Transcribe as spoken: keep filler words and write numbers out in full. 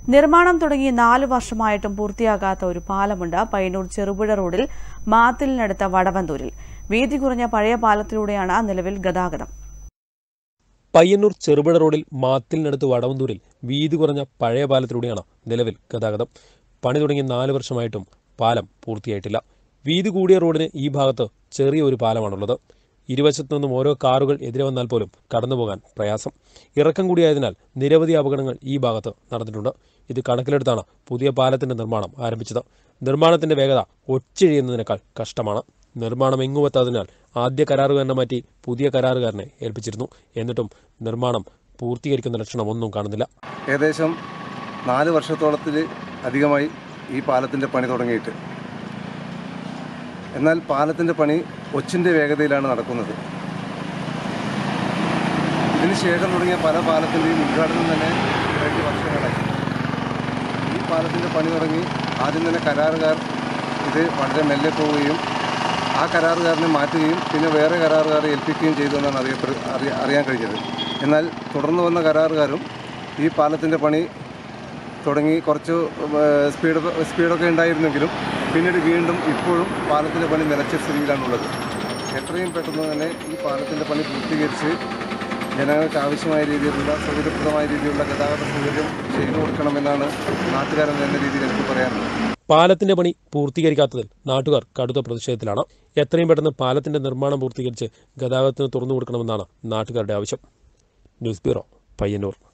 നിർമ്മാണം തുടങ്ങി നാലു വർഷമായിട്ടും പൂർത്തിയാകാത്ത ഒരു പാലമുണ്ട് പയ്യന്നൂർ ചെറുപുഴ റോഡിൽ മാത്തിലിനടുത്ത വടവന്തൂരിൽ. വീതി കുറഞ്ഞ പഴയ പാലത്തിലൂടെയാണ് നിലവിൽ ഗതാഗതം. പയ്യന്നൂർ ചെറുപുഴ റോഡിൽ മാത്തിലിനടുത്ത് വടവന്തൂരിൽ വീതി കുറഞ്ഞ പഴയ പാലത്തിലൂടെയാണ് നിലവിൽ ഗതാഗതം. പണി തുടങ്ങി നാല് വർഷമായിട്ടും പാലം പൂർത്തിയായിട്ടില്ല. വീതി കൂടിയ റോഡിന് ഈ ഭാഗത്ത് ചെറിയ ഒരു പാലമാണുള്ളത്. ഇരുവശത്തു നിന്നും ഓരോ കാറുകൾ എതിരെ വന്നാൽ പോലും കടന്നുപോകാൻ പ്രയാസം. ഇറക്കം കൂടിയായതിനാൽ നിരവധി അപകടങ്ങൾ ഈ ഭാഗത്ത് നടന്നിട്ടുണ്ട്. ഇത് കണക്കിലെടുത്താണ് പുതിയ പാലത്തിന്റെ നിർമ്മാണം ആരംഭിച്ചത്. നിർമ്മാണത്തിന്റെ വേഗത ഒച്ചിഴിയുന്നതിനേക്കാൾ കഷ്ടമാണ്. നിർമ്മാണം എങ്ങുമെത്താതിനാൽ ആദ്യ കരാറുകാരനെ മാറ്റി പുതിയ കരാറുകാരനെ ഏൽപ്പിച്ചിരുന്നു. എന്നിട്ടും നിർമ്മാണം പൂർത്തീകരിക്കുന്ന ലക്ഷണം ഒന്നും കാണുന്നില്ല. ഏകദേശം നാല് വർഷത്തോളത്തിൽ അധികമായി ഈ പാലത്തിൻ്റെ പണി തുടങ്ങിയിട്ട്. എന്നാൽ പാലത്തിൻ്റെ പണി ഒച്ചിൻ്റെ വേഗതയിലാണ് നടക്കുന്നത്. ഇതിന് ശേഷം തുടങ്ങിയ പല പാലത്തിൻ്റെയും ഉദ്ഘാടനം തന്നെ രണ്ട് വർഷങ്ങളായി. ഈ പാലത്തിൻ്റെ പണി തുടങ്ങി ആദ്യം തന്നെ കരാറുകാർ ഇത് വളരെ മെല്ലെ പോവുകയും ആ കരാറുകാരനെ മാറ്റുകയും പിന്നെ വേറെ കരാറുകാരെ ഏൽപ്പിക്കുകയും ചെയ്തു എന്നാണ് അറിയപ്പെടു അറിയാൻ കഴിഞ്ഞത്. എന്നാൽ തുടർന്ന് വന്ന കരാറുകാരും ഈ പാലത്തിൻ്റെ പണി തുടങ്ങി കുറച്ച് സ്പീഡ് സ്പീഡൊക്കെ ഉണ്ടായിരുന്നെങ്കിലും പിന്നീട് വീണ്ടും ഇപ്പോഴും പാലത്തിൻ്റെ പണി നിലച്ച സ്ഥിതിയിലാണുള്ളത്. എത്രയും പെട്ടെന്ന് തന്നെ ഈ പാലത്തിൻ്റെ പണി പൂർത്തീകരിച്ച് ജനങ്ങൾക്ക് ആവശ്യമായ രീതിയിലുള്ള സൗകര്യപ്രദമായ രീതിയിലുള്ള ഗതാഗത സൗകര്യം ചെയ്തു കൊടുക്കണമെന്നാണ് നാട്ടുകാരൻ എന്ന രീതിയിൽ എനിക്ക് പറയാനുള്ളത്. പാലത്തിന്റെ പണി പൂർത്തീകരിക്കാത്തതിൽ നാട്ടുകാർ കടുത്ത പ്രതിഷേധത്തിലാണ്. എത്രയും പെട്ടെന്ന് പാലത്തിന്റെ നിർമ്മാണം പൂർത്തീകരിച്ച് ഗതാഗതത്തിന് തുറന്നു കൊടുക്കണമെന്നാണ് നാട്ടുകാരുടെ ആവശ്യം. News bureau, Payyanur.